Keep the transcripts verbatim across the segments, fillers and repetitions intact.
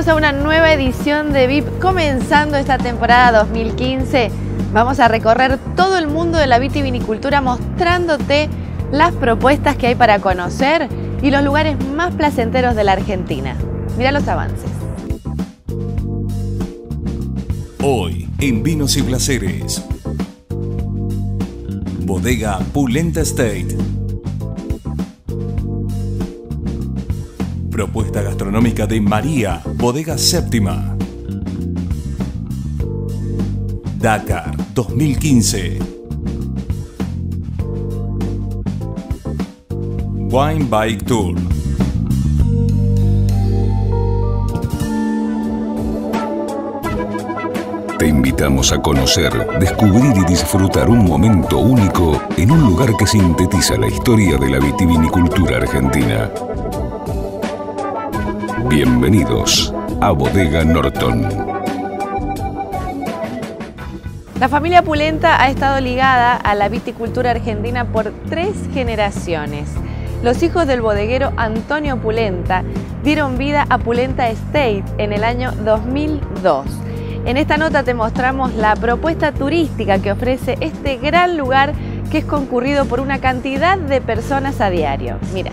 a una nueva edición de V I P, comenzando esta temporada dos mil quince. Vamos a recorrer todo el mundo de la vitivinicultura mostrándote las propuestas que hay para conocer y los lugares más placenteros de la Argentina. Mira los avances. Hoy en Vinos y Placeres, Bodega Pulenta Estate. Propuesta gastronómica de María, Bodega Séptima. Dakar dos mil quince. Wine Bike Tour. Te invitamos a conocer, descubrir y disfrutar un momento único en un lugar que sintetiza la historia de la vitivinicultura argentina. Bienvenidos a Bodega Norton. La familia Pulenta ha estado ligada a la viticultura argentina por tres generaciones. Los hijos del bodeguero Antonio Pulenta dieron vida a Pulenta Estate en el año dos mil dos. En esta nota te mostramos la propuesta turística que ofrece este gran lugar que es concurrido por una cantidad de personas a diario. Mira.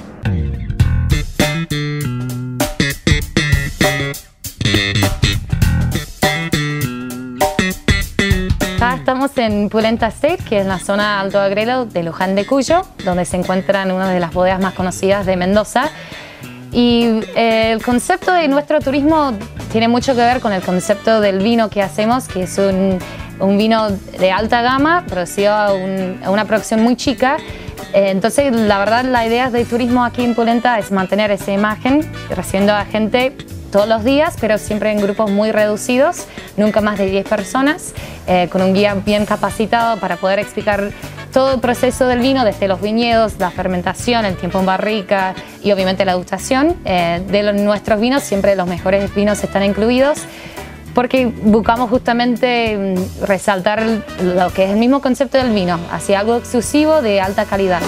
Acá estamos en Pulenta Estate, que es la zona Alto Agrelo de Luján de Cuyo, donde se encuentran una de las bodegas más conocidas de Mendoza. Y eh, el concepto de nuestro turismo tiene mucho que ver con el concepto del vino que hacemos, que es un, un vino de alta gama, producido a, un, a una producción muy chica. Eh, entonces, la verdad, la idea de turismo aquí en Pulenta es mantener esa imagen, recibiendo a gente todos los días, pero siempre en grupos muy reducidos, nunca más de diez personas, eh, con un guía bien capacitado para poder explicar todo el proceso del vino, desde los viñedos, la fermentación, el tiempo en barrica y obviamente la degustación. Eh, de los, nuestros vinos, siempre los mejores vinos están incluidos, porque buscamos justamente resaltar lo que es el mismo concepto del vino, hacia algo exclusivo de alta calidad.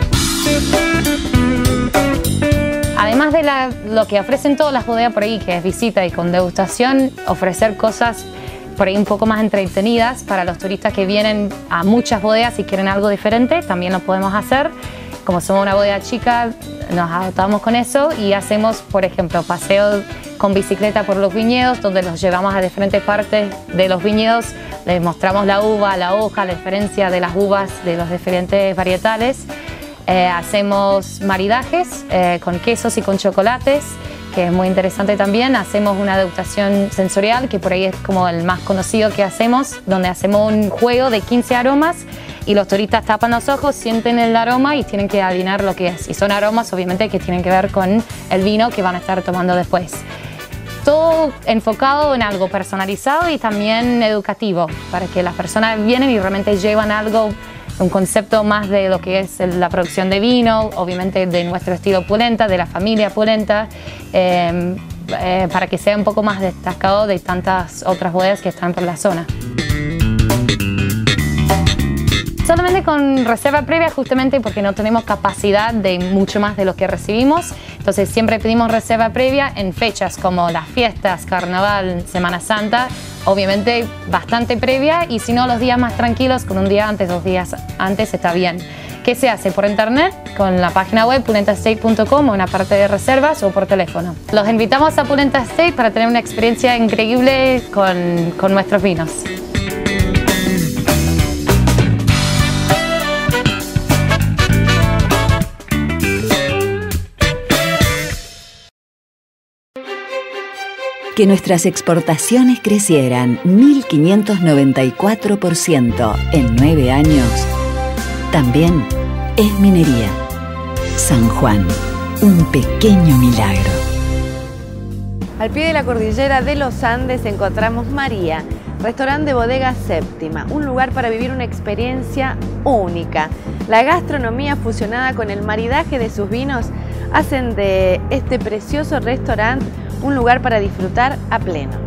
Además de la, lo que ofrecen todas las bodegas por ahí, que es visita y con degustación, ofrecer cosas por ahí un poco más entretenidas para los turistas que vienen a muchas bodegas y quieren algo diferente, también lo podemos hacer. Como somos una bodega chica, nos adaptamos con eso y hacemos, por ejemplo, paseos con bicicleta por los viñedos, donde los llevamos a diferentes partes de los viñedos, les mostramos la uva, la hoja, la diferencia de las uvas de los diferentes varietales. Eh, hacemos maridajes eh, con quesos y con chocolates, que es muy interesante también. Hacemos una degustación sensorial, que por ahí es como el más conocido que hacemos, donde hacemos un juego de quince aromas y los turistas tapan los ojos, sienten el aroma y tienen que adivinar lo que es. Y son aromas, obviamente, que tienen que ver con el vino que van a estar tomando después. Todo enfocado en algo personalizado y también educativo, para que las personas vienen y realmente llevan algo, un concepto más de lo que es la producción de vino, obviamente de nuestro estilo Pulenta, de la familia Pulenta, eh, eh, para que sea un poco más destacado de tantas otras bodegas que están por la zona. Solamente con reserva previa, justamente porque no tenemos capacidad de mucho más de lo que recibimos. Entonces siempre pedimos reserva previa en fechas como las fiestas, Carnaval, Semana Santa. Obviamente bastante previa, y si no, los días más tranquilos, con un día antes, dos días antes está bien. ¿Qué se hace? Por internet, con la página web pulenta estate punto com, o una parte de reservas, o por teléfono. Los invitamos a Pulenta Estate para tener una experiencia increíble con, con nuestros vinos. Que nuestras exportaciones crecieran mil quinientos noventa y cuatro por ciento en nueve años, también es minería. San Juan, un pequeño milagro. Al pie de la cordillera de los Andes encontramos María, restaurante de Bodega Séptima, un lugar para vivir una experiencia única. La gastronomía fusionada con el maridaje de sus vinos hacen de este precioso restaurante un lugar para disfrutar a pleno.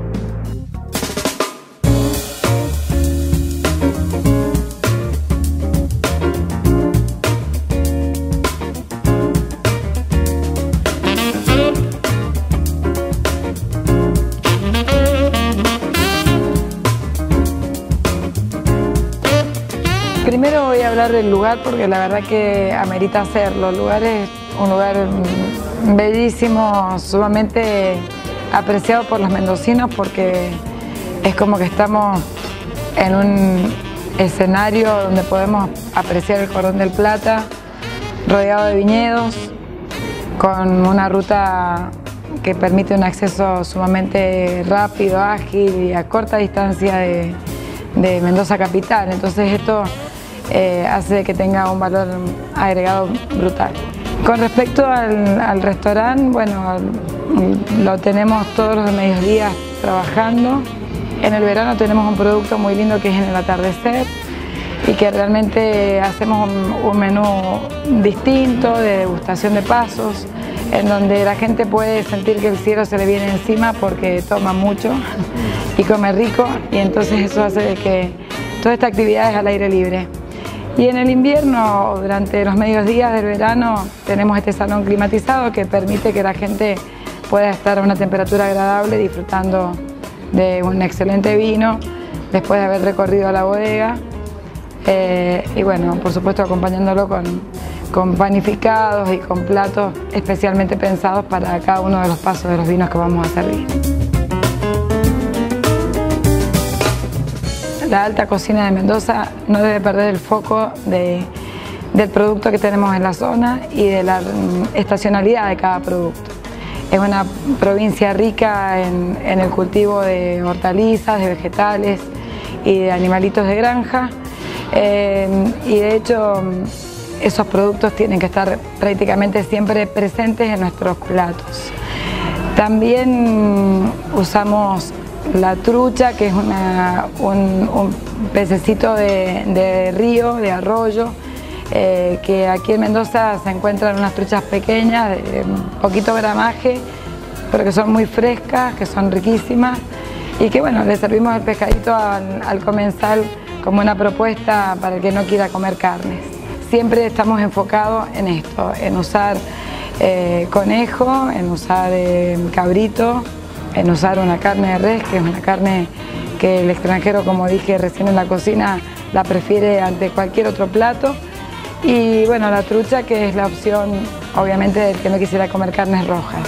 primero voy a hablar del lugar porque la verdad que amerita hacerlo. El lugar es un lugar bellísimo, sumamente apreciado por los mendocinos porque es como que estamos en un escenario donde podemos apreciar el Cordón del Plata, rodeado de viñedos, con una ruta que permite un acceso sumamente rápido, ágil y a corta distancia de, de Mendoza capital. Entonces esto eh, hace que tenga un valor agregado brutal. Con respecto al, al restaurante, bueno, lo tenemos todos los mediodías trabajando. En el verano tenemos un producto muy lindo que es en el atardecer y que realmente hacemos un, un menú distinto de degustación de pasos, en donde la gente puede sentir que el cielo se le viene encima porque toma mucho y come rico, y entonces eso hace de que toda esta actividad es al aire libre. Y en el invierno, durante los medios días del verano, tenemos este salón climatizado que permite que la gente pueda estar a una temperatura agradable disfrutando de un excelente vino después de haber recorrido la bodega. Eh, y bueno, por supuesto acompañándolo con, con panificados y con platos especialmente pensados para cada uno de los pasos de los vinos que vamos a servir. La alta cocina de Mendoza no debe perder el foco de, del producto que tenemos en la zona y de la estacionalidad de cada producto. Es una provincia rica en, en el cultivo de hortalizas, de vegetales y de animalitos de granja. Eh, y de hecho esos productos tienen que estar prácticamente siempre presentes en nuestros platos. También usamos la trucha, que es una, un, un pececito de, de río, de arroyo, eh, que aquí en Mendoza se encuentran unas truchas pequeñas, de poquito gramaje, pero que son muy frescas, que son riquísimas y que bueno, le servimos el pescadito al, al comensal como una propuesta para el que no quiera comer carnes. Siempre estamos enfocados en esto, en usar eh, conejo, en usar eh, cabrito, en usar una carne de res, que es una carne que el extranjero, como dije recién en la cocina, la prefiere ante cualquier otro plato. Y bueno, la trucha, que es la opción, obviamente, del que no quisiera comer carnes rojas.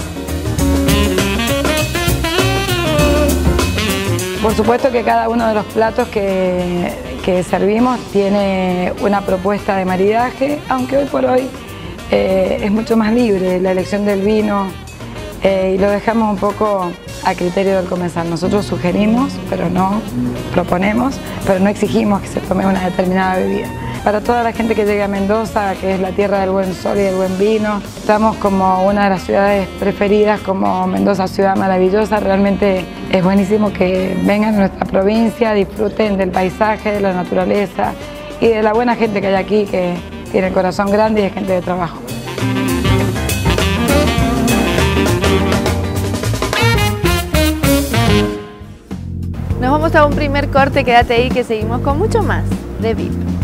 Por supuesto que cada uno de los platos que, que servimos tiene una propuesta de maridaje, aunque hoy por hoy eh, es mucho más libre la elección del vino eh, y lo dejamos un poco a criterio del comensal. Nosotros sugerimos, pero no proponemos, pero no exigimos que se tome una determinada bebida. Para toda la gente que llegue a Mendoza, que es la tierra del buen sol y del buen vino, estamos como una de las ciudades preferidas, como Mendoza, ciudad maravillosa. Realmente es buenísimo que vengan a nuestra provincia, disfruten del paisaje, de la naturaleza y de la buena gente que hay aquí, que tiene el corazón grande y es gente de trabajo. Nos vamos a un primer corte, quédate ahí que seguimos con mucho más de V I P.